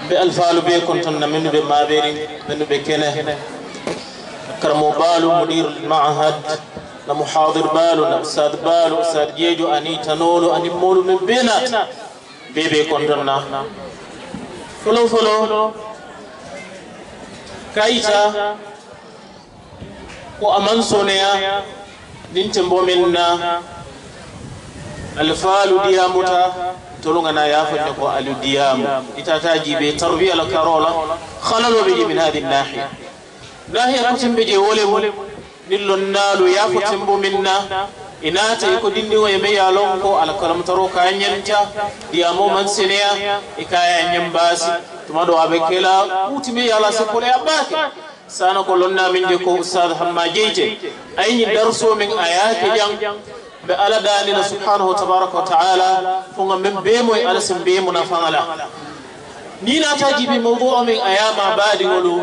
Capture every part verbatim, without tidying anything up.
بألفال بيكون تنمين بمابيري من بكنه كرمو بالو مدير المعهد نمحاضر بالو نأستاذ بالو أستاذ جيجو أني تنولو أني مولو من بينات بيبي كنتنا فلو فلو كايتا وأمان سونيا ننتمبو منا الفالو دياموتا تلونا يافن يقول ألو ديام إتاتاجي بتربية لكارولا خللوا بيجي من هذه الناحية ناحية كتن بيجي ولي نلو النالو يافتن بو منا inata iko dindi wa yeme ya lonko ala kalam taro ka nyanta diamo man senia ikaya nyambasi tumado abekela utime ya la sekole abake sana ko lonna min de ko ustad hamma jeite ayni darso min ayati jang be ala dani subhanahu tabaraka wa taala funga min be moy ala simbe munafala ni na tajibi mawdu'a min ayama badi ngolu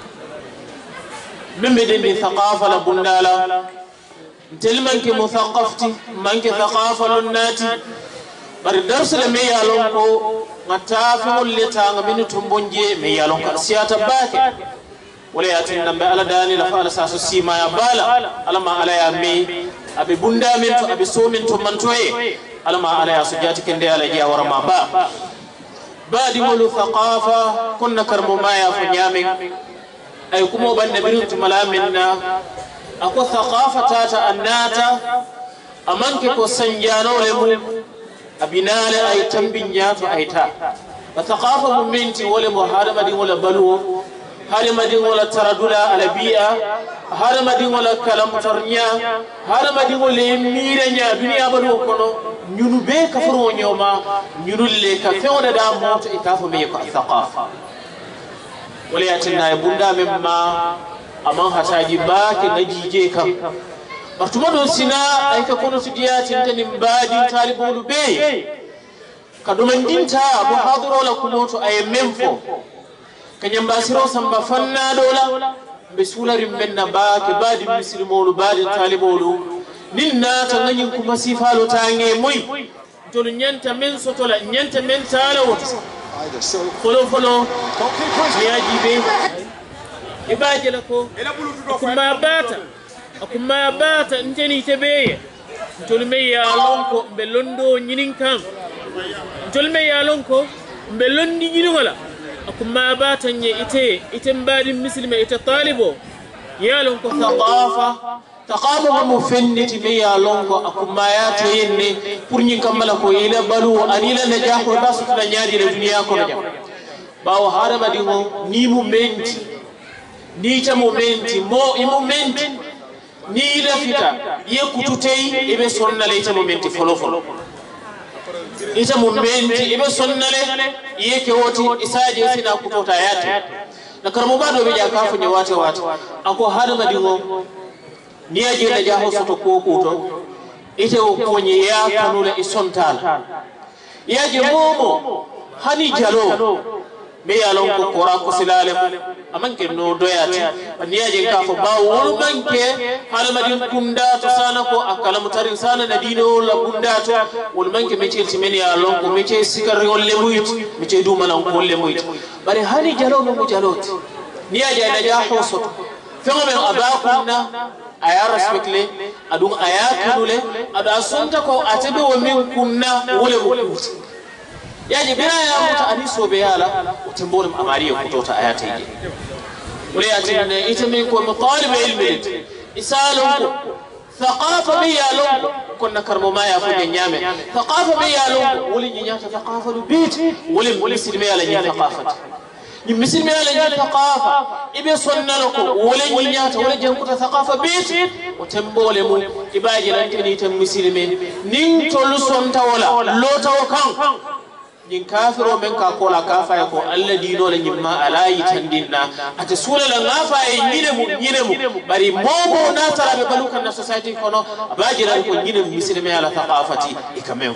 min be de thaqafa la bundala تلمنك مثقفتي منك ثقافة لناتي بر درس لمي يالونكو نتافع اللي تانغ من تنبونجي مي يالونكو سياتا باكي ولا ياتي نمبي على داني لفعل ساسو سيما يبالا ألما على يامي أبي بندا من أبي سو من تمنتوي ألما على ياسجاتي كندي على جيا ورما با بعد ولو ثقافة كنا كرمو ما يافنيامي أي كمو بنبريو تملامنا أكو ثقافة تاتا الناتا أمانك كو سنجانو لمو أبنال أي تنبنيات أيتا وثقافة ممنتي ولمو هارما دي ولا بلو هارما دي ولا تردولا على بيئة هارما دي ولا كلام ترنيا هارما دي ولا ميرنيا دنيا بلو كنو نينو بي كفرو نيوما نينو اللي كفيونا دا موت إكافو ميكو الثقافة ولياتنا يبوندا مما أمان هتاجي باك نجيجي كم أرتمدون سنا أيك كونو سديات إنتن بادي طالبون بي كدومن دينتا محاضرة لكنوتو أي منفو كنيم باسرو سنبا فنا دولا بسولا رمبنا باك بادي مسلمون بادي طالبون نينا تنين كما سيفالو تانغي موي تولو نيانتا من سوتولا نيانتا من تالو فلو فلو نياجي بي ibaje lako akuma bata akuma bata nteni tebe ntolme ya lonko be londo nyinin kan ntolme ya lonko be londi nyinin wala akuma bata nye ite ite mbadi muslima ite talibo ya lonko thaqafa thaqafa mufenniti be ya lonko akuma ya tayenne pour nyin kamala ko ila balu anila najahu basu na nyaadi le duniya ko jam bawo harama dingo ni mu menti ni ta momenti mo i momenti ni la fita ye kututei ibe sonnale ita momenti folo folo ita momenti ibe sonnale ye ke woti isaje sina kutota yate na karmo bado be ja kafu nye wate wate ako hada madingo ni aje na jaho soto ko kuto ite o konye ya kanule isontala yaje momo hani jalo me yalon ko kora ko silalem amanke no doyati niyaje ka fo ba wol manke halmadin kunda to sana ko akala mutarin sana na dino la kunda to wol manke me celti men yalon ko me ce sikar wolle muyit me ce duma lan ko wolle muyit bari hani jalo mo jaloti niyaje na ja hosoto fengo men abakunna aya respectle adun aya kanule ada sonta ko atebe wo min kunna wole mo yaji bina ya muta aniso be yala utembole amariyo kutota ayati hii ولياتين يتمين كو مطالب علم اسالو ثقافه بيالو كنا كرمو ما يافو نيامه ثقافه بيالو ولي نياتا ثقافه بيت ولي مسلمي على ني ثقافه ني مسلمي على ني ثقافه ابي سنلكو ولي نياتا ولي جنكو ثقافه بيت وتمبول مو اباجي لانتني تم مسلمي نين تولو سونتا ولا لوتاو كان nin kafiro men ka kola kafa ya ko Allah dino la nyimma alayi tandinna ate sula la ngafa e nyine mu nyine mu bari momo na tarabe balukan na society kono abajira ko nyine muslimi ala thaqafati ikamem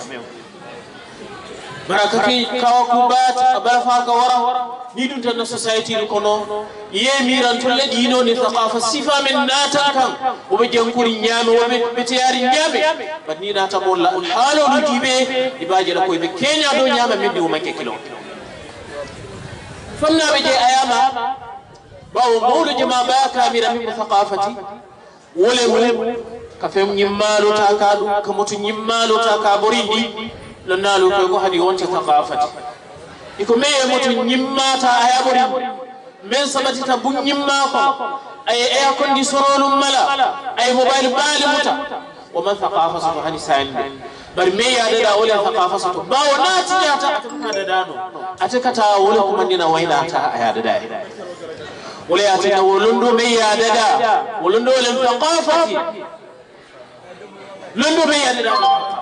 baraka ki kawa kubat abara fa ka wara ni dun tan society kono ye miran to le dino ni thaqafa sifa min nata kan o be jankuri nyame o be tiyari nyame badni nata bolla halo du dibe ibajira ko be kenya do nyame meddi o manke kilo فمنا بجي أياما باو مولو جما با كاميرا من ثقافتي ولم كفم نيمالو تاكادو كموتو نيمالو تاكابوريدي لنالو كيكو هدي وانت ثقافتي يكو مي موتو نيماتا ايابوري من سبتي تبو نيماكو اي ايا كوندي سرول ملا اي موبايل بالي موتا ومن ثقافته هني ساين bari me ya da wala thaqafa sato ba wana ti ya ta ta da dano ataka ta wala kuma dina waina ta ya da dai wala ya ta wulundo me ya da da wulundo wala thaqafati lundo me ya da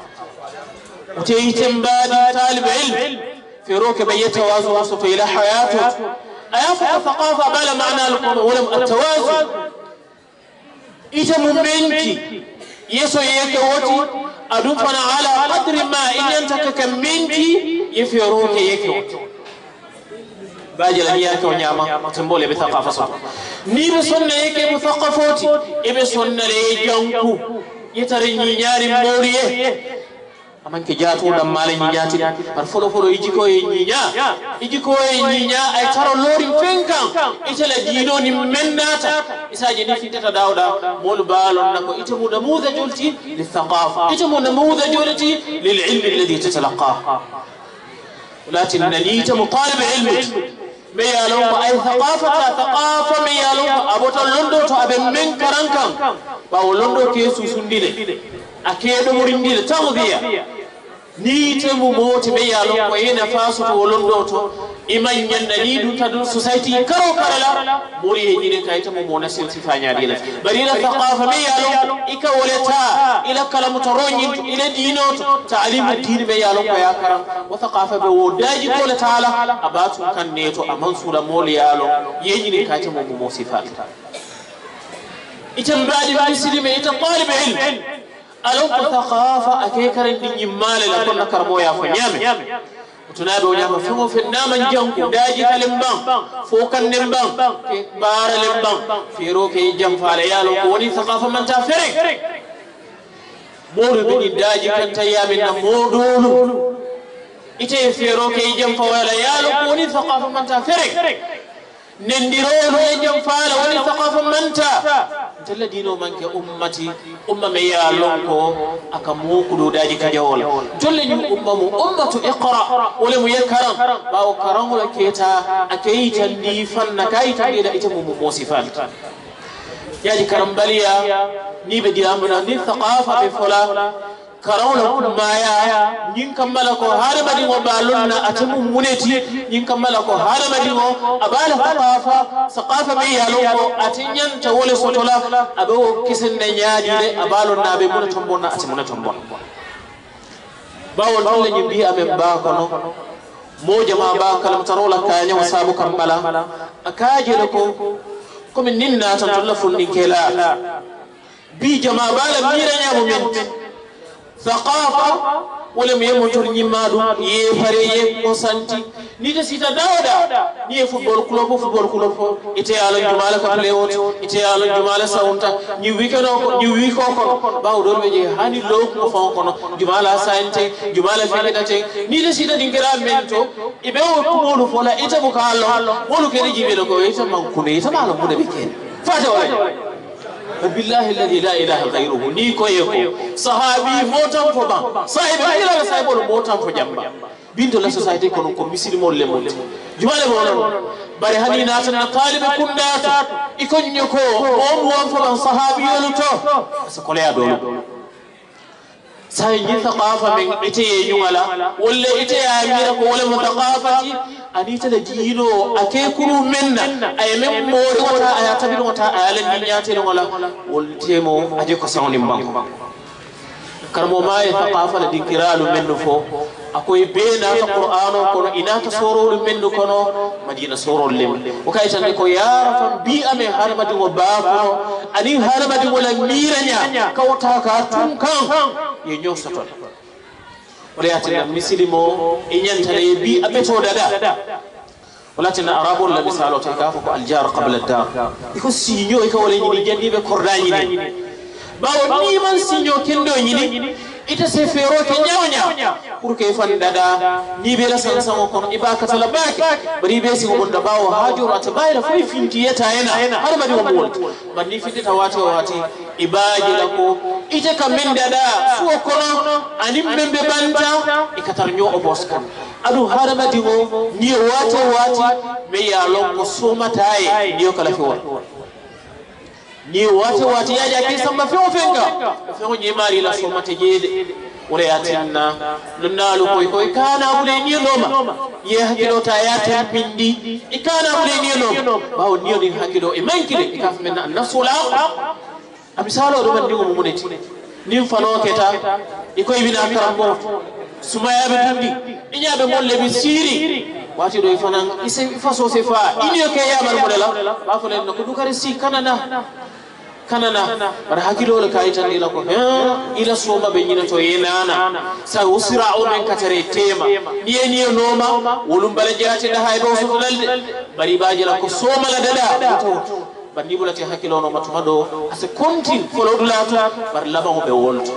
وتي يتمباد طالب علم في ركب يتوازن وصف الى حياته ايافق الثقافه بلا معنى لكم ولا التوازن ايتم منك يسو يك وتي أدوفنا على قدر ما إن أنت كمنتي يفيروك يكوت باجل هي كونياما تنبولي بثقافة صح نيب سنة يك مثقفوتي إبي سنة ليجانكو يتريني نياري موريه aman ke jatu dam male nyaati par folo folo ijiko e nyinya ijiko e nyinya ay taro lori fenkan itela dino ni mennata isaje ni fitata dawda mol balon nako itamu namuda julti lithaqafa itamu namuda julti lililm alladhi tatalaqahu ولكن نليت مطالب علم ميالو اي ثقافه ثقافه ميالو ابو تلندو تو ابن من كرانكم باو لندو كيسو سنديله akedo murindile tawdiya ni temu moti be yalo ko ina fasu to londo to iman yanda ni du tadu society karo karala muri hejine kayta mo mona silti fanya dila bari la thaqafa be yalo ika walata ila kalamu taronyi ila dino ta'lim ad-din be yalo ko yakara wa thaqafa be wodaji ko la taala abatu kan neto amansura moli yalo yejine kayta mo mo sifat itam badi muslimi ita talib ilm ألو ثقافة أكيكر الدنيا مال لكن كرمو يا فنيام وتنابي ونعم فهو في النام جنكو داجي كلمبان فوق النمبان بار لمبان في روكي جنف على يالو كوني ثقافة من تافرق مولو بني داجي كنت يامنا مودولو إتي في روكي جنف على يالو كوني ثقافة من تافرق نندرولو جنف على وني ثقافة من تافرق tella dino manke ummati umma me ya lonko aka mukudo daji kajawol jolle ñu umma mu ummatu iqra wala mu yakaram bawo karam wala keta akay tandi fanna kay tandi da ita mu musifal yaji karam baliya ni be diamuna ni thaqafa be fola karawla kumaya nyin kamala ko harabadi ngo balonna atamu muneti nyin kamala ko harabadi ngo abala thaqafa thaqafa be yalo ko atinyan tawole sotola abawo kisinde nyaadi de abalonna be mun tombonna atimuna tombon bawol tolle nyi bi amem ba kono mo jama ba kalam tarola kanya wasabu kambala akaje ko ko min ninna tan tolla funni kela bi jama bala mira nyamu men ثقافة ولم يمتر نمادو يفري وسنتي نيتا سيتا داودا ني فوتبول كلوب فوتبول كلوب إتي على جمالة كبليوت إتي على جمالة ساونتا ني ويكنو ني ويكو كون باو دور بيجي هاني لوك مفون كون جمالة ساينتي جمالة فيكتاتي نيتا سيتا دينكرا منتو إبهو كمولو فولا إتا بكالو مولو كيري جيبيلوكو إتا مانكوني إتا مالو مودة بكين فاتو ولا بالله الذي لا اله غيره نيكو يكو صحابي موتام فبان صاحب الى صاحب موتام فجامبا بنت لا سوسايتي كونو كو مسلم مول لمول جماله مولون bari hani natana talibe kundata ikonyo ko o mo fo sahabi yoluto sakole ya dolo sai ni thaqafa min ite yungala walla ite ya mira ko wala mutaqafati anita da jino ake kuru menna ay men mori wata aya tabi wata ayalan ni nyate wala wol temo aje ko sawni banko karmo may thaqafa la dikiralu menno fo akoy bena ta qur'ano kono inata sorolu menno kono madina sorol lem o kay tan ko yara fam bi ame harmadi wo baako ani harmadi wala miranya kawta ka tun kan ye nyosaton wala yatina misilimo e nyantale bi abeto dada wala tina arabul la misalo ta ka ko aljar qabla ad-dar iko sinyo iko wala ni jandi be kordani ni bawo ni man sinyo kendo nyini ita se fero ke nyawnya pour que fan dada ni be la san san ko ibaka tala baki bari be si wonda bawo hajuru atabayra fay finti yeta yana har badi wol bandi fiti tawati wati ibaji lako ita kam min dada fu kono anim membe banta ikatar nyo oboskan adu har badi wo ni wati wati me ya lon ko somataye ni kala fi won ni wati wati yaja kisamba fi ofenga fi ni mari la somate jede wala yatinna lunnalu koy koy kana bule ni loma ye hakilo ta yatin pindi ikana bule ni loma bawo ni ni hakilo e mankile ikaf men nasula abisalo do man dingo muneti nim fano keta ikoy bina karambo sumaya be tundi inyabe molle bi siri wati do fanan ise faso se fa iniyo ke yamal modela ba fo len ko dukare si kanana kanana bar hakilo le kaytan ila ko he ila soma be nyina to yenana sa usra o men katare tema niye niye noma wolum bala jati da haydo so dalde bari baji la ko soma la dada bandi bulati hakilo no matumado ase kontin folo dulata bar laba mo be wolto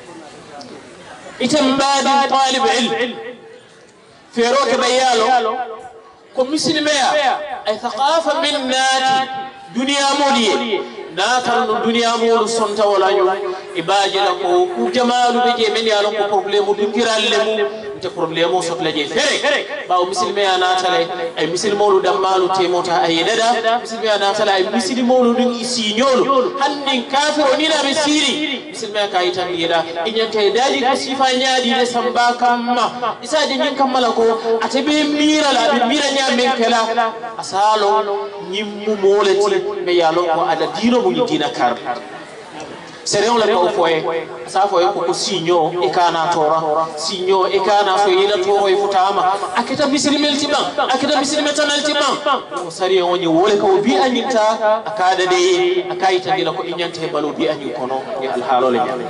itam badi talib ilm fero ke bayalo ko mislimeya ay thaqafa minnati dunya modiye natal no dunya mo sonta wala yo ibaji la ko ku jamalu be je men yalo ko problème du kiralle mu te problème sot la je fere ba o muslime ya natale ay muslimo lu dammalu temota ay dada muslime ya natale ay muslimo lu dun isinyolu hannin kafiro ni na be siri muslime ka yitan yeda inyante daji ko sifa nyaadi de samba kamma isa de nyin kammala ko atabe mira la be mira nya men kala asalo nyimmu molati be yalo ko ada dino mu dina kar sere on la ko foye sa foye ko sinyo e kana tora sinyo e kana so yela toro e futama akita mislimel tiban akita mislimetanal tiban o sari on ni wole ko bi anyinta akada de akaita dila ko inyante balu bi anyi kono ni alhalo le nyame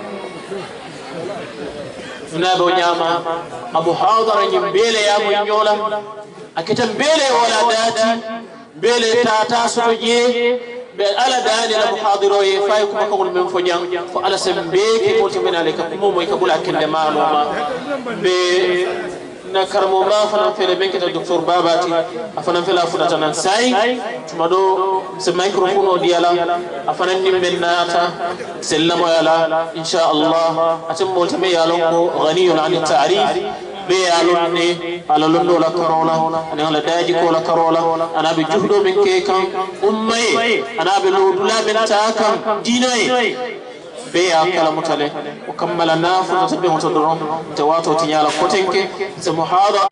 tunabo nyama abu hadara ni bele ya mo nyola akita bele wala dati bele tata so je be ala dani la muhadiro ye fay ko ko men fo jang ko ala sembe ke ko timena le ka mo moy ka bula kende maluma be na karmo ma fana fele ben keta docteur babati afana fela fudata nan sai tumado se microphone o diala afana nimben nata sellamo yala insha Allah atam mo tame yalon ko ghaniyun an ta'rif be alonne ala londo la karola ana la daji ko la karola ana be juhdo min ke kan ummay ana be lodula min ta kan dinay be akala mutale o kammala nafu to be moto doron tawato tinyala kotenke se muhadara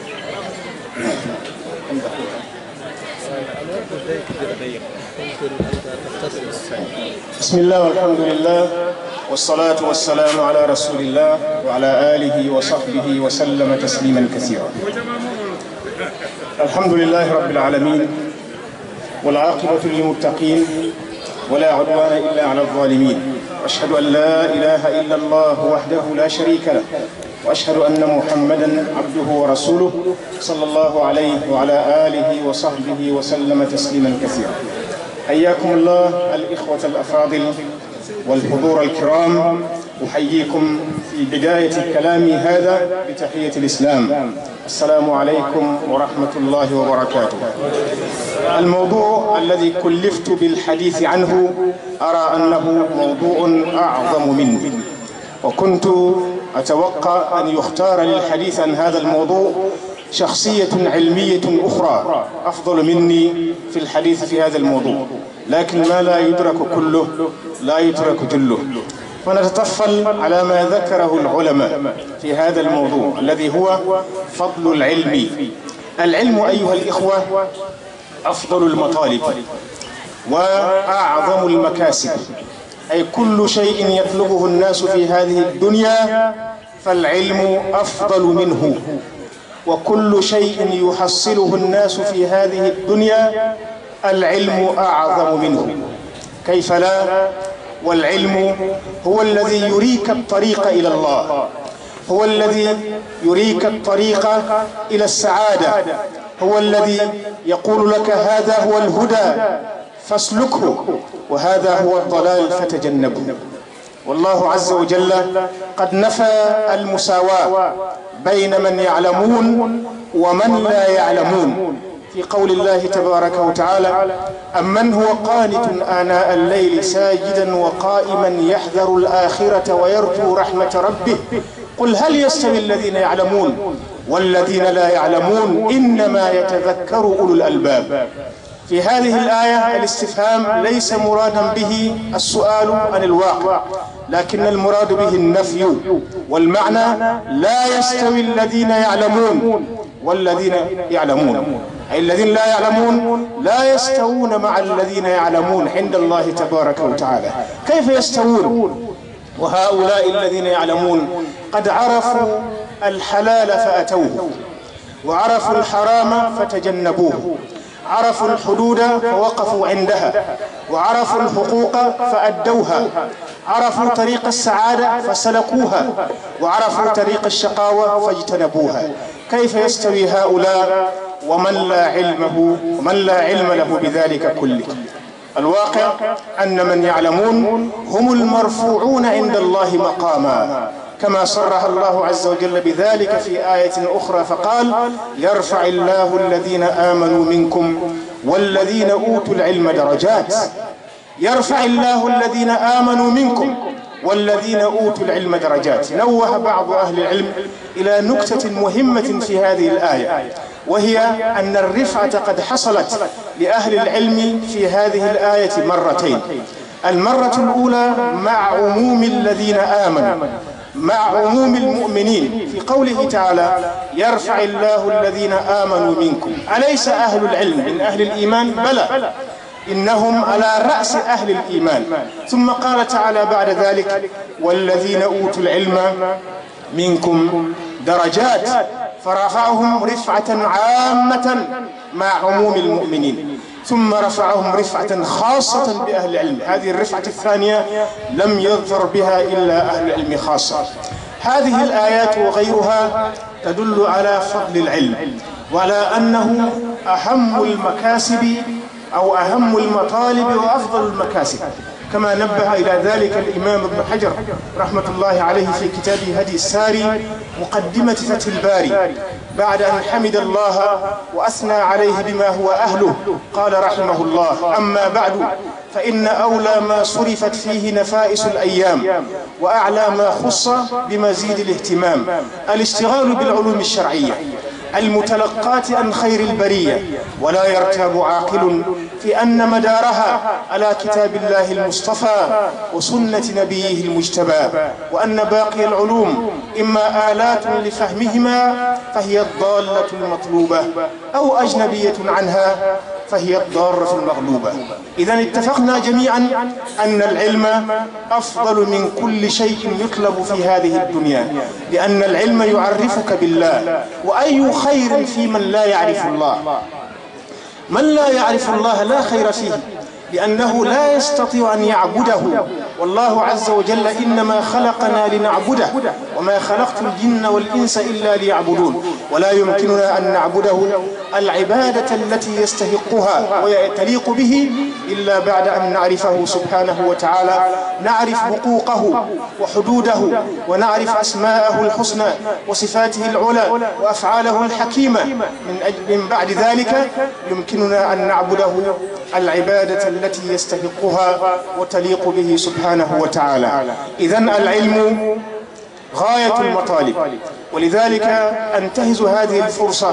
بسم الله والحمد لله والصلاة والسلام على رسول الله وعلى آله وصحبه وسلم تسليما كثيرا. الحمد لله رب العالمين والعاقبة للمتقين ولا عدوان إلا على الظالمين، وأشهد أن لا إله إلا الله وحده لا شريك له، وأشهد أن محمدا عبده ورسوله صلى الله عليه وعلى آله وصحبه وسلم تسليما كثيرا. حياكم الله الإخوة الأفاضل والحضور الكرام، أحييكم في بداية كلامي هذا بتحية الإسلام. السلام عليكم ورحمة الله وبركاته. الموضوع الذي كلفت بالحديث عنه أرى أنه موضوع أعظم مني، وكنت أتوقع أن يختار للحديث عن هذا الموضوع شخصية علمية أخرى أفضل مني في الحديث في هذا الموضوع، لكن ما لا يدرك كله لا يترك جله، فنتطفل على ما ذكره العلماء في هذا الموضوع الذي هو فضل العلم. العلم أيها الإخوة أفضل المطالب وأعظم المكاسب، أي كل شيء يطلبه الناس في هذه الدنيا فالعلم أفضل منه، وكل شيء يحصله الناس في هذه الدنيا العلم أعظم منه. كيف لا؟ والعلم هو الذي يريك الطريق إلى الله، هو الذي يريك الطريق إلى السعادة، هو الذي يقول لك هذا هو الهدى فاسلكه، وهذا هو الضلال فتجنبه. والله عز وجل قد نفى المساواة بين من يعلمون ومن لا يعلمون في قول الله تبارك وتعالى: أمن هو قانت آناء الليل ساجدا وقائما يحذر الآخرة ويرجو رحمة ربه قل هل يستوي الذين يعلمون والذين لا يعلمون إنما يتذكر أولو الألباب. في هذه الآية الاستفهام ليس مرادا به السؤال عن الواقع، لكن المراد به النفي، والمعنى لا يستوي الذين يعلمون والذين يعلمون، أي الذين لا يعلمون لا يستوون مع الذين يعلمون عند الله تبارك وتعالى. كيف يستوون وهؤلاء الذين يعلمون قد عرفوا الحلال فأتوه، وعرفوا الحرام فتجنبوه، عرفوا الحدود فوقفوا عندها، وعرفوا الحقوق فأدوها، عرفوا طريق السعادة فسلكوها، وعرفوا طريق الشقاوة فاجتنبوها. كيف يستوي هؤلاء ومن لا علمه ومن لا علم له بذلك كله؟ الواقع أن من يعلمون هم المرفوعون عند الله مقاما، كما صرح الله عز وجل بذلك في آية أخرى فقال: يرفع الله الذين آمنوا منكم والذين أوتوا العلم درجات. يرفع الله الذين آمنوا منكم والذين أوتوا العلم درجات. نوه بعض أهل العلم إلى نكتة مهمة في هذه الآية، وهي أن الرفعة قد حصلت لأهل العلم في هذه الآية مرتين. المرة الأولى مع عموم الذين آمنوا، مع عموم المؤمنين، في قوله تعالى: يرفع الله الذين آمنوا منكم. أليس أهل العلم من أهل الإيمان؟ بلى، إنهم على رأس أهل الإيمان. ثم قال تعالى بعد ذلك: والذين أوتوا العلم منكم درجات، فرفعهم رفعة عامة مع عموم المؤمنين، ثم رفعهم رفعة خاصة بأهل العلم. هذه الرفعة الثانية لم يظفر بها إلا أهل العلم خاصة. هذه الآيات وغيرها تدل على فضل العلم، وعلى أنه أهم المكاسب أو أهم المطالب وأفضل المكاسب، كما نبه إلى ذلك الإمام ابن حجر رحمة الله عليه في كتابه هدي الساري مقدمة فتح الباري، بعد أن حمد الله وأثنى عليه بما هو أهله، قال رحمه الله: أما بعد فإن أولى ما صرفت فيه نفائس الأيام وأعلى ما خص بمزيد الاهتمام الاشتغال بالعلوم الشرعية المتلقاة عن خير البرية، ولا يرتاب عاقل في أن مدارها على كتاب الله المصطفى وسنة نبيه المجتبى، وأن باقي العلوم إما آلات لفهمهما فهي الضالة المطلوبة، أو أجنبية عنها فهي الضارة المغلوبة. إذن اتفقنا جميعا أن العلم أفضل من كل شيء يطلب في هذه الدنيا، لأن العلم يعرفك بالله، وأي خير في من لا يعرف الله؟ من لا يعرف الله لا خير فيه، لأنه لا يستطيع أن يعبده، والله عز وجل إنما خلقنا لنعبده، وما خلقت الجن والإنس إلا ليعبدون. ولا يمكننا أن نعبده العبادة التي يستحقها ويتليق به إلا بعد أن نعرفه سبحانه وتعالى، نعرف حقوقه وحدوده، ونعرف أسماءه الحسنى وصفاته العلى وأفعاله الحكيمة. من, من بعد ذلك يمكننا أن نعبده العبادة التي يستحقها وتليق به سبحانه وتعالى. إذن العلم غاية المطالب، ولذلك أنتهز هذه الفرصة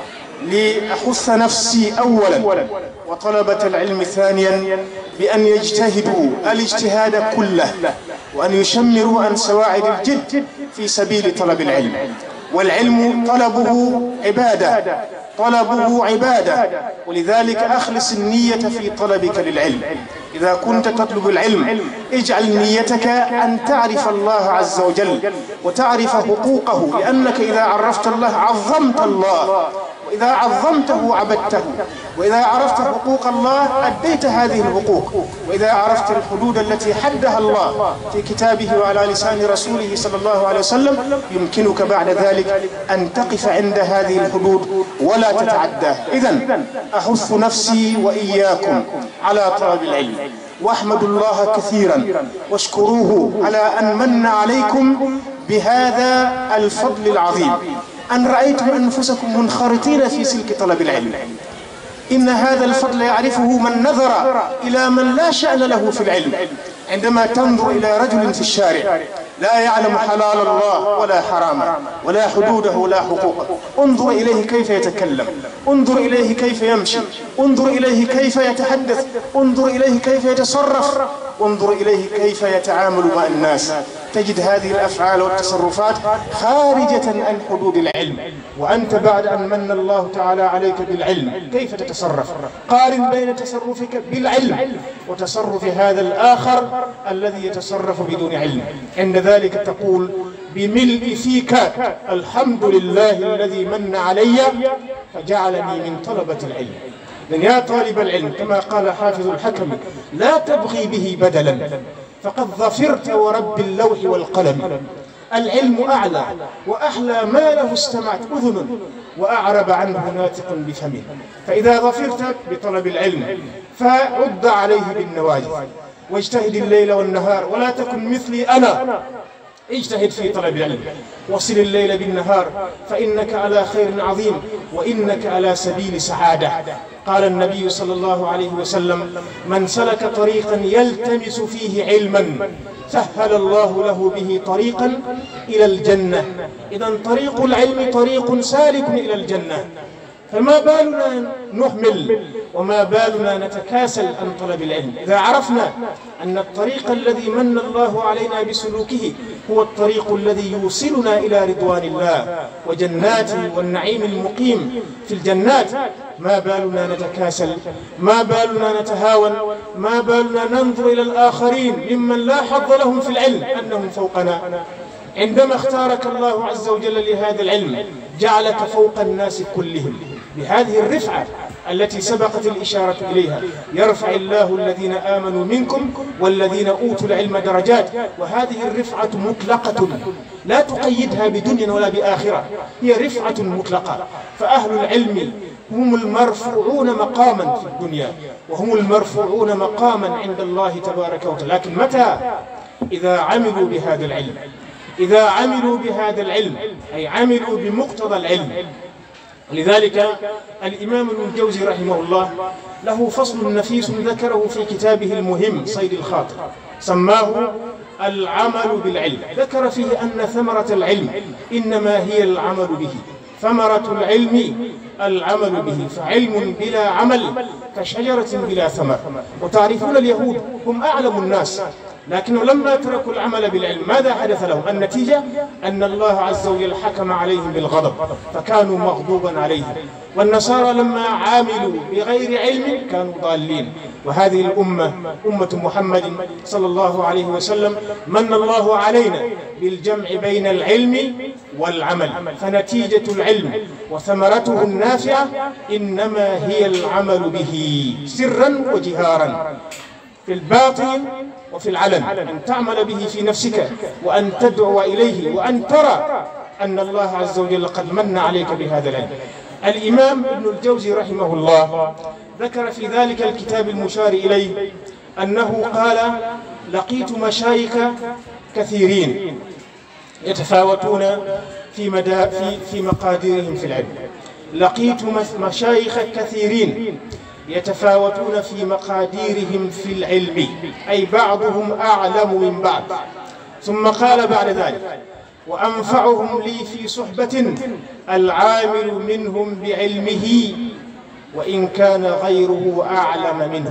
لأحث نفسي أولا وطلبة العلم ثانيا بأن يجتهدوا الاجتهاد كله، وأن يشمروا عن سواعد الجد في سبيل طلب العلم. والعلم طلبه عبادة، طلبه عبادة، ولذلك أخلص النية في طلبك للعلم. إذا كنت تطلب العلم اجعل نيتك أن تعرف الله عز وجل وتعرف حقوقه، لأنك إذا عرفت الله عظمت الله، وإذا عظمته عبدته، وإذا عرفت حقوق الله أديت هذه الحقوق، وإذا عرفت الحدود التي حدها الله في كتابه وعلى لسان رسوله صلى الله عليه وسلم يمكنك بعد ذلك أن تقف عند هذه الحدود ولا تتعداها. إذن أحث نفسي وإياكم على طلب العلم، واحمدوا الله كثيرا واشكروه على أن من عليكم بهذا الفضل العظيم، أن رأيتم أنفسكم منخرطين في سلك طلب العلم. إن هذا الفضل يعرفه من نظر إلى من لا شأن له في العلم. عندما تنظر إلى رجل في الشارع لا يعلم حلال الله ولا حرامه ولا حدوده ولا حقوقه، انظر إليه كيف يتكلم، انظر إليه كيف يمشي، انظر إليه كيف يتحدث، انظر إليه كيف يتصرف، انظر إليه كيف يتعامل مع الناس. تجد هذه الأفعال والتصرفات خارجة عن حدود العلم، وأنت بعد أن من الله تعالى عليك بالعلم كيف تتصرف؟ قارن بين تصرفك بالعلم وتصرف هذا الآخر الذي يتصرف بدون علم. عند ذلك تقول بملء فيك الحمد لله الذي من علي فجعلني من طلبة العلم. من يا طالب العلم كما قال حافظ الحكم لا تبغي به بدلا فقد ظفرت ورب اللوح والقلم. العلم أعلى وأحلى ما له استمعت أذن وأعرب عنه ناطق بفمه. فإذا ظفرت بطلب العلم فعد عليه بالنواجذ واجتهد الليل والنهار، ولا تكن مثلي أنا، اجتهد في طلب العلم، وصل الليل بالنهار فإنك على خير عظيم وإنك على سبيل سعادة. قال النبي صلى الله عليه وسلم من سلك طريقا يلتمس فيه علما سهل الله له به طريقا إلى الجنة. إذن طريق العلم طريق سالك إلى الجنة، فما بالنا نهمل وما بالنا نتكاسل عن طلب العلم. إذا عرفنا أن الطريق الذي من الله علينا بسلوكه هو الطريق الذي يوصلنا إلى رضوان الله وجناته والنعيم المقيم في الجنات، ما بالنا نتكاسل، ما بالنا نتهاون، ما بالنا ننظر إلى الآخرين ممن لا حظ لهم في العلم أنهم فوقنا. عندما اختارك الله عز وجل لهذا العلم جعلك فوق الناس كلهم بهذه الرفعة التي سبقت الإشارة إليها. يرفع الله الذين آمنوا منكم والذين أوتوا العلم درجات، وهذه الرفعة مطلقة لا تقيدها بدنيا ولا بآخرة، هي رفعة مطلقة. فأهل العلم هم المرفوعون مقاما في الدنيا وهم المرفوعون مقاما عند الله تبارك وتعالى، لكن متى؟ إذا عملوا بهذا العلم، إذا عملوا بهذا العلم أي عملوا بمقتضى العلم. لذلك الإمام ابن الجوزي رحمه الله له فصل نفيس ذكره في كتابه المهم صيد الخاطر، سماه العمل بالعلم. ذكر فيه أن ثمرة العلم إنما هي العمل به، ثمرة العلم العمل به، فعلم بلا عمل كشجرة بلا ثمر. وتعرفون اليهود هم أعلم الناس، لكنه لما تركوا العمل بالعلم ماذا حدث لهم؟ النتيجة أن الله عز وجل حكم عليهم بالغضب فكانوا مغضوبا عليهم. والنصارى لما عاملوا بغير علم كانوا ضالين. وهذه الأمة أمة محمد صلى الله عليه وسلم من الله علينا بالجمع بين العلم والعمل، فنتيجة العلم وثمرته النافعة إنما هي العمل به سرا وجهارا، في الباطن وفي العلن، أن تعمل به في نفسك وأن تدعو إليه وأن ترى أن الله عز وجل قد من عليك بهذا العلم. الإمام ابن الجوزي رحمه الله ذكر في ذلك الكتاب المشار إليه أنه قال لقيت مشايخ كثيرين يتفاوتون في, مدى في, في مقاديرهم في العلم. لقيت مشايخ كثيرين يتفاوتون في مقاديرهم في العلم، أي بعضهم أعلم من بعض. ثم قال بعد ذلك وأنفعهم لي في صحبة العامل منهم بعلمه وإن كان غيره أعلم منه.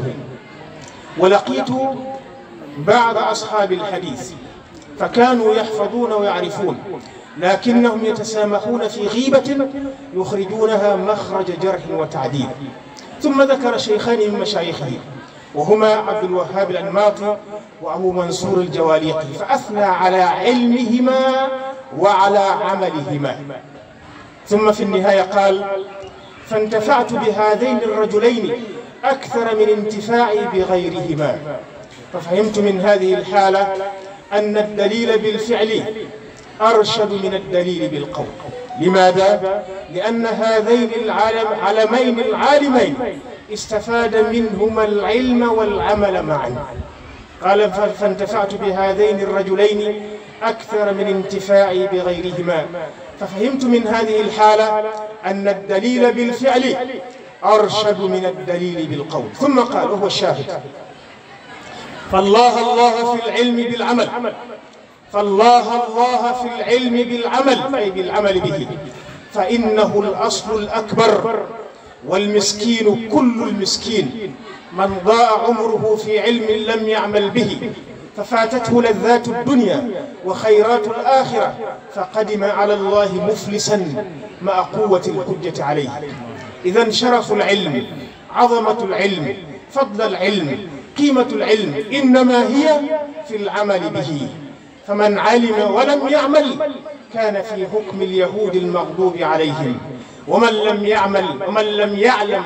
ولقيت بعض أصحاب الحديث فكانوا يحفظون ويعرفون، لكنهم يتسامحون في غيبة يخرجونها مخرج جرح وتعديل. ثم ذكر شيخان من مشايخه وهما عبد الوهاب الأنماطي وأبو منصور الجواليقي، فأثنى على علمهما وعلى عملهما. ثم في النهاية قال فانتفعت بهذين الرجلين أكثر من انتفاعي بغيرهما. ففهمت من هذه الحالة أن الدليل بالفعل أرشد من الدليل بالقول. لماذا؟ لأن هذين العالمين العالمين استفاد منهما العلم والعمل معا. قال فانتفعت بهذين الرجلين أكثر من انتفاعي بغيرهما. ففهمت من هذه الحالة أن الدليل بالفعل أرشد من الدليل بالقول. ثم قال وهو الشاهد: فالله الله في العلم بالعمل، فالله الله في العلم بالعمل أي بالعمل به، فإنه الأصل الأكبر، والمسكين كل المسكين من ضاع عمره في علم لم يعمل به ففاتته لذات الدنيا وخيرات الآخرة فقدم على الله مفلسا مع قوة الحجة عليه. إذن شرف العلم، عظمة العلم، فضل العلم، قيمة العلم إنما هي في العمل به. فمن علم ولم يعمل كان في حكم اليهود المغضوب عليهم، ومن لم يعمل ومن لم يعلم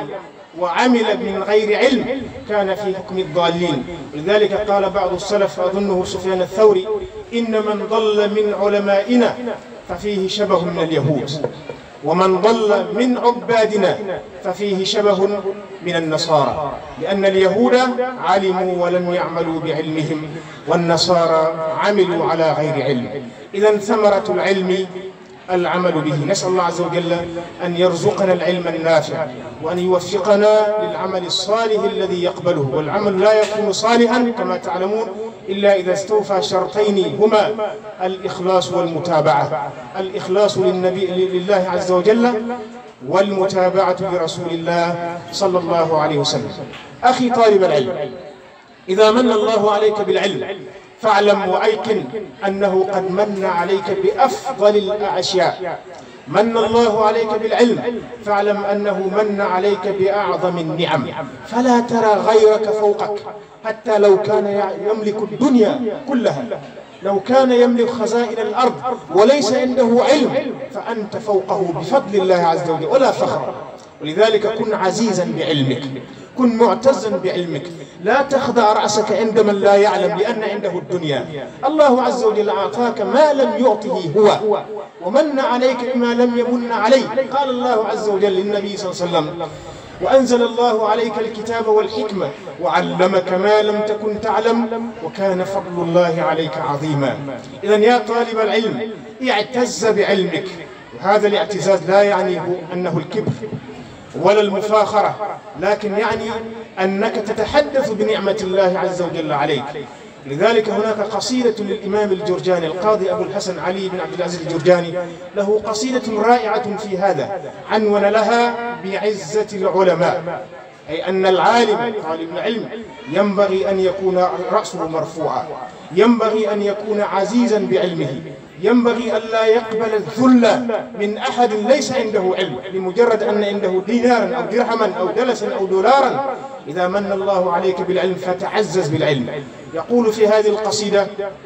وعمل من غير علم كان في حكم الضالين. ولذلك قال بعض السلف أظنه سفيان الثوري: إن من ضل من علمائنا ففيه شبه من اليهود، ومن ضل من عبادنا ففيه شبه من النصارى، لأن اليهود علموا ولم يعملوا بعلمهم، والنصارى عملوا على غير علم. إذن ثمرة العلم العمل به. نسأل الله عز وجل أن يرزقنا العلم النافع، وأن يوفقنا للعمل الصالح الذي يقبله. والعمل لا يكون صالحا كما تعلمون إلا إذا استوفى شرطين هما الإخلاص والمتابعة. الإخلاص للنبي لله عز وجل، والمتابعة لرسول الله صلى الله عليه وسلم. أخي طالب العلم، إذا من الله عليك بالعلم فاعلم وأيقن أنه قد من عليك بأفضل الأشياء. من الله عليك بالعلم فاعلم أنه من عليك بأعظم النعم، فلا ترى غيرك فوقك حتى لو كان يملك الدنيا كلها، لو كان يملك خزائن الأرض وليس عنده علم فأنت فوقه بفضل الله عز وجل ولا فخر. ولذلك كن عزيزا بعلمك، كن معتزا بعلمك، لا تخضع رأسك عند من لا يعلم لأن عنده الدنيا. الله عز وجل أعطاك ما لم يعطه هو، ومن عليك بما لم يمن عليه. قال الله عز وجل للنبي صلى الله عليه وسلم: وأنزل الله عليك الكتاب والحكمة وعلمك ما لم تكن تعلم وكان فضل الله عليك عظيما. إذن يا طالب العلم اعتز بعلمك، وهذا الاعتزاز لا يعني أنه الكبر ولا المفاخرة، لكن يعني أنك تتحدث بنعمة الله عز وجل عليك. لذلك هناك قصيدة للإمام الجرجاني القاضي أبو الحسن علي بن عبد العزيز الجرجاني، له قصيدة رائعة في هذا، عنون لها بعزة العلماء، أي أن العالم طالب العلم ينبغي أن يكون رأسه مرفوعا، ينبغي أن يكون عزيزا بعلمه، ينبغي أن لا يقبل الذل من أحد ليس عنده علم لمجرد أن عنده دينارا أو درهما أو دلسا أو دولارا. إذا من الله عليك بالعلم فتعزز بالعلم. يقول في هذه القصيدة: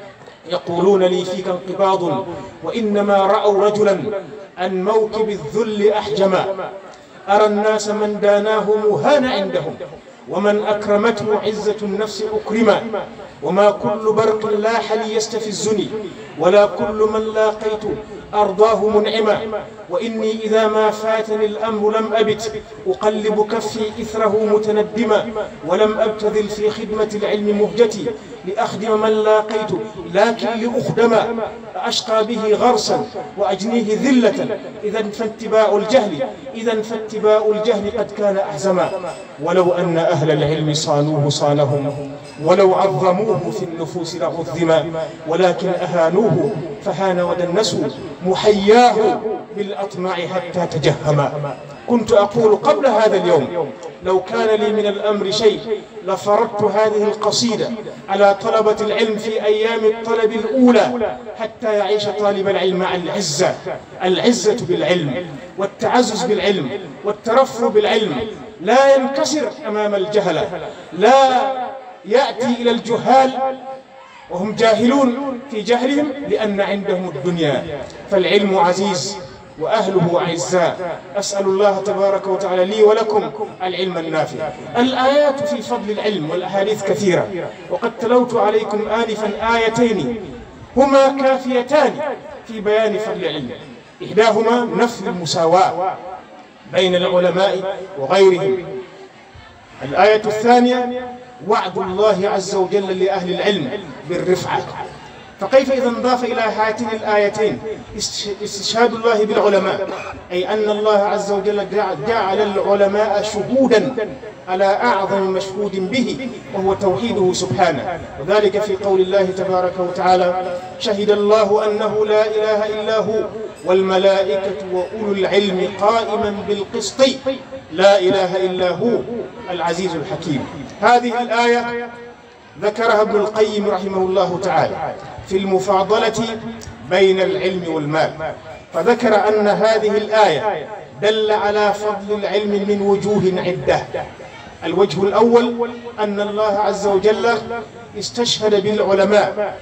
يقولون لي فيك انقباض وإنما رأوا رجلا عن موكب الذل أحجما، أرى الناس من داناه مهان عندهم ومن أكرمته عزة النفس أكرما، وما كل برق لاح لي يستفزني ولا كل من لاقيت أرضاه منعما، وإني إذا ما فاتني الأمر لم أبت أقلب كفي إثره متندما، ولم أبتذل في خدمة العلم مهجتي لأخدم من لاقيت لكن لأخدما، أشقى به غرسا وأجنيه ذلة إذا فاتباع الجهل إذا فاتباع الجهل قد كان أحزما، ولو أن أهل العلم صانوه صانهم ولو عظموه في النفوس لعظما، ولكن أهانوه فهان ودنسوا محياه بالأطماع حتى تجهما. كنت أقول قبل هذا اليوم لو كان لي من الأمر شيء لفرضت هذه القصيدة على طلبة العلم في أيام الطلب الأولى حتى يعيش طالب العلم مع العزة، العزة بالعلم والتعزز بالعلم والترفع بالعلم، لا ينكسر أمام الجهلة، لا يأتي إلى الجهال وهم جاهلون في جهلهم لأن عندهم الدنيا. فالعلم عزيز وأهله أعزاء. أسأل الله تبارك وتعالى لي ولكم العلم النافع. الآيات في فضل العلم والأحاديث كثيرة، وقد تلوت عليكم آنفا آيتين هما كافيتان في بيان فضل العلم. إحداهما نفي المساواة بين العلماء وغيرهم، الآية الثانية وعد الله عز وجل لأهل العلم بالرفعة. فكيف إذا انضاف إلى هاتين الآيتين استشهاد الله بالعلماء، أي أن الله عز وجل جعل العلماء شهودا على أعظم مشهود به وهو توحيده سبحانه، وذلك في قول الله تبارك وتعالى شهد الله أنه لا إله إلا هو والملائكة وأولو العلم قائما بالقسط لا إله إلا هو العزيز الحكيم. هذه الآية ذكرها ابن القيم رحمه الله تعالى في المفاضلة بين العلم والمال، فذكر أن هذه الآية دل على فضل العلم من وجوه عدة. الوجه الأول أن الله عز وجل استشهد بالعلماء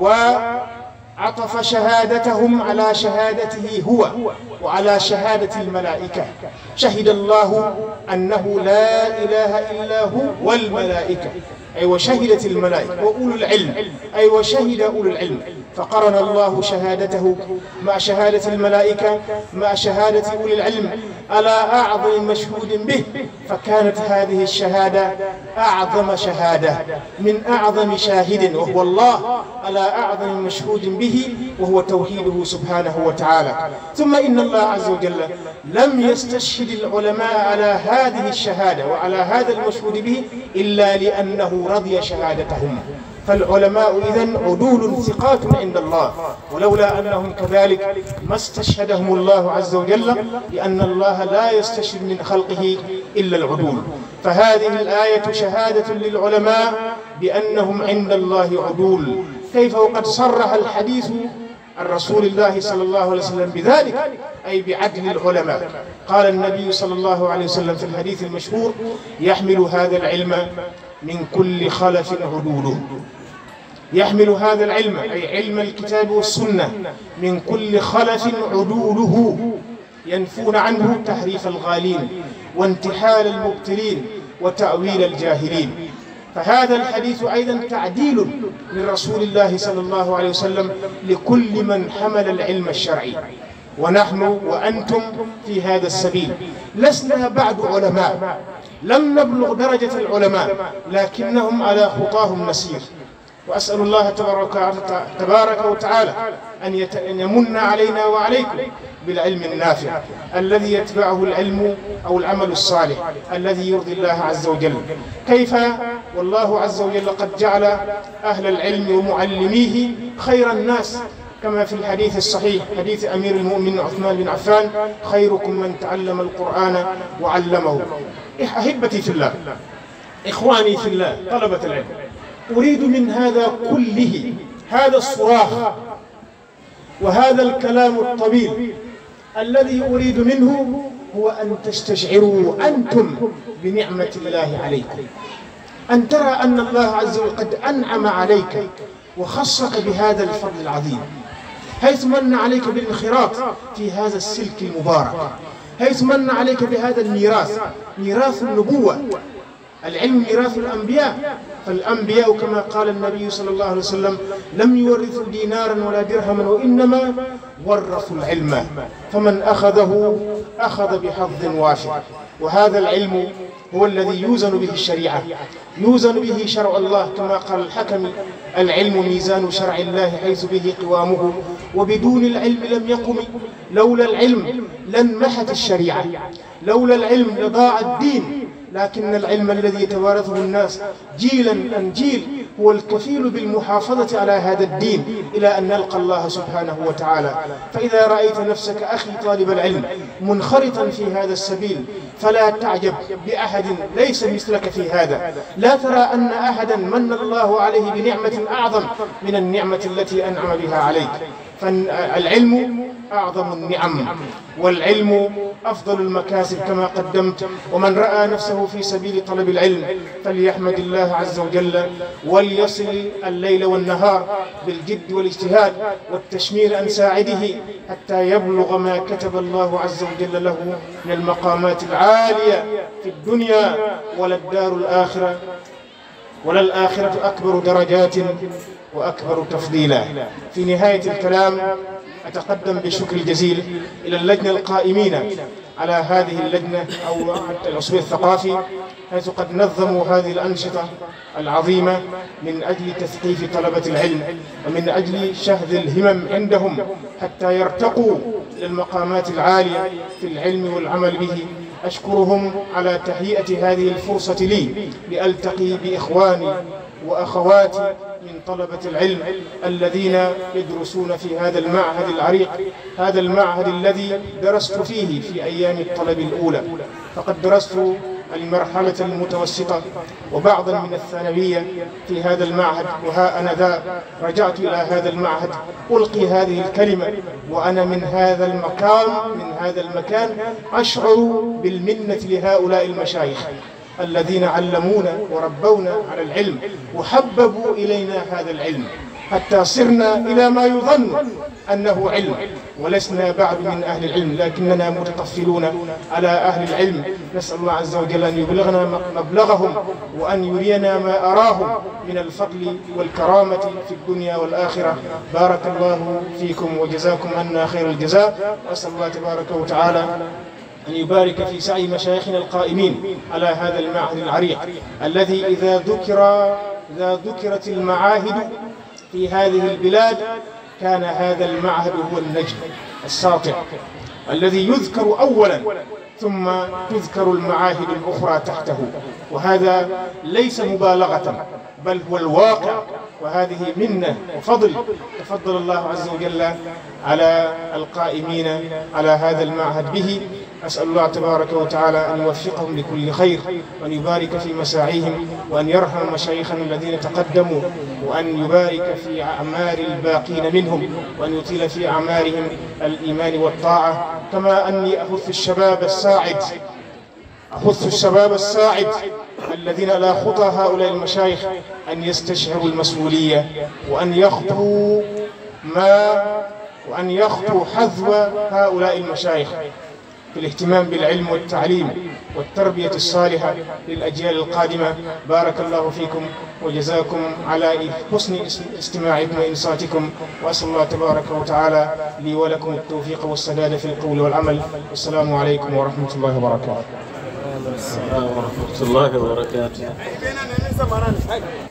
وعطف شهادتهم على شهادته هو وعلى شهادة الملائكة. شهد الله أنه لا إله إلا هو والملائكة، أي وشهدت الملائكة، وأولو العلم، أي وشهد أولو العلم، فقرن الله شهادته مع شهادة الملائكة مع شهادة أولي العلم على أعظم مشهود به، فكانت هذه الشهادة أعظم شهادة من أعظم شاهد وهو الله على أعظم مشهود به وهو توحيده سبحانه وتعالى. ثم إن الله عز وجل لم يستشهد العلماء على هذه الشهادة وعلى هذا المشهود به إلا لأنه رضي شهادتهم، فالعلماء إذن عدول ثقات عند الله، ولولا أنهم كذلك ما استشهدهم الله عز وجل، لأن الله لا يستشهد من خلقه إلا العدول. فهذه الآية شهادة للعلماء بأنهم عند الله عدول. كيف وقد صرح الحديث عن رسول الله صلى الله عليه وسلم بذلك، أي بعدل العلماء. قال النبي صلى الله عليه وسلم في الحديث المشهور يحمل هذا العلم من كل خلف عدوله. يحمل هذا العلم أي علم الكتاب والسنة من كل خلف عدوله، ينفون عنه تحريف الغالين وانتحال المبتلين وتأويل الجاهلين. فهذا الحديث أيضا تعديل من رسول الله صلى الله عليه وسلم لكل من حمل العلم الشرعي، ونحن وأنتم في هذا السبيل لسنا بعد علماء، لم نبلغ درجة العلماء لكنهم على خطاهم نسير. وأسأل الله تبارك وتعالى أن يمن علينا وعليكم بالعلم النافع الذي يتبعه العلم أو العمل الصالح الذي يرضي الله عز وجل. كيف والله عز وجل قد جعل أهل العلم ومعلميه خير الناس، كما في الحديث الصحيح حديث أمير المؤمنين عثمان بن عفان خيركم من تعلم القرآن وعلمه. أحبتي في الله، إخواني في الله، طلبة العلم، أريد من هذا كله، هذا الصراخ وهذا الكلام الطويل الذي أريد منه هو أن تستشعروا أنتم بنعمة الله عليكم، أن ترى أن الله عز وجل قد أنعم عليك وخصك بهذا الفضل العظيم، حيث من عليك بالانخراط في هذا السلك المبارك، حيث من عليك بهذا الميراث، ميراث النبوة. العلم ميراث الأنبياء، فالأنبياء كما قال النبي صلى الله عليه وسلم لم يورثوا دينارا ولا درهما وإنما ورثوا العلم، فمن أخذه أخذ بحظ وافر. وهذا العلم هو الذي يوزن به الشريعة، يوزن به شرع الله، كما قال الحكم العلم ميزان شرع الله حيث به قوامه، وبدون العلم لم يقم. لولا العلم لانمحت الشريعة، لولا العلم لضاع الدين، لكن العلم الذي يتوارثه الناس جيلا عن جيل هو الكفيل بالمحافظة على هذا الدين إلى أن نلقى الله سبحانه وتعالى. فإذا رأيت نفسك أخي طالب العلم منخرطا في هذا السبيل فلا تعجب بأحد ليس مثلك في هذا، لا ترى أن أحدا من الله عليه بنعمة أعظم من النعمة التي أنعم بها عليك. فالعلم أعظم النعم، والعلم أفضل المكاسب كما قدمت. ومن رأى نفسه في سبيل طلب العلم فليحمد الله عز وجل وليصل الليل والنهار بالجد والاجتهاد والتشمير عن ساعده حتى يبلغ ما كتب الله عز وجل له من المقامات العالية في الدنيا، وللدار الآخرة وللآخرة أكبر درجات وأكبر تفضيلا. في نهاية الكلام أتقدم بشكر الجزيل إلى اللجنة القائمين على هذه اللجنة أو العصبة الثقافي حيث قد نظموا هذه الأنشطة العظيمة من أجل تثقيف طلبة العلم ومن أجل شهد الهمم عندهم حتى يرتقوا للمقامات العالية في العلم والعمل به. أشكرهم على تهيئة هذه الفرصة لي لألتقي بإخواني وأخواتي من طلبة العلم الذين يدرسون في هذا المعهد العريق، هذا المعهد الذي درست فيه في أيام الطلب الأولى. فقد درست المرحلة المتوسطة وبعضا من الثانوية في هذا المعهد، وها أنا ذا رجعت إلى هذا المعهد ألقي هذه الكلمة وأنا من هذا المكان من هذا المكان أشعر بالمنة لهؤلاء المشايخ الذين علمونا وربونا على العلم وحببوا إلينا هذا العلم حتى صرنا إلى ما يظن أنه علم، ولسنا بعد من أهل العلم لكننا متطفلون على أهل العلم. نسأل الله عز وجل أن يبلغنا مبلغهم وأن يرينا ما أراهم من الفضل والكرامة في الدنيا والآخرة. بارك الله فيكم وجزاكم عنا خير الجزاء، وأسأل الله تبارك وتعالى أن يبارك في سعي مشايخنا القائمين على هذا المعهد العريق الذي إذا ذكر إذا ذكرت المعاهد في هذه البلاد كان هذا المعهد هو النجم الساطع الذي يذكر أولا ثم تذكر المعاهد الأخرى تحته، وهذا ليس مبالغة بل هو الواقع، وهذه منة وفضل تفضل الله عز وجل على القائمين على هذا المعهد به. أسأل الله تبارك وتعالى أن يوفقهم لكل خير وأن يبارك في مساعيهم وأن يرحم مشايخنا الذين تقدموا وأن يبارك في أعمار الباقين منهم وأن يطيل في أعمارهم الإيمان والطاعة. كما أني أحث الشباب الساعد أحث الشباب الساعد الذين على خطى هؤلاء المشايخ أن يستشعروا المسؤولية وأن يخطوا ما وأن يخطوا حذو هؤلاء المشايخ في الاهتمام بالعلم والتعليم والتربية الصالحة للأجيال القادمة. بارك الله فيكم وجزاكم على حسن استماعكم وإنصاتكم، وأسأل الله تبارك وتعالى لي ولكم التوفيق والسداد في القول والعمل. والسلام عليكم ورحمة الله وبركاته. السلام ورحمة الله وبركاته.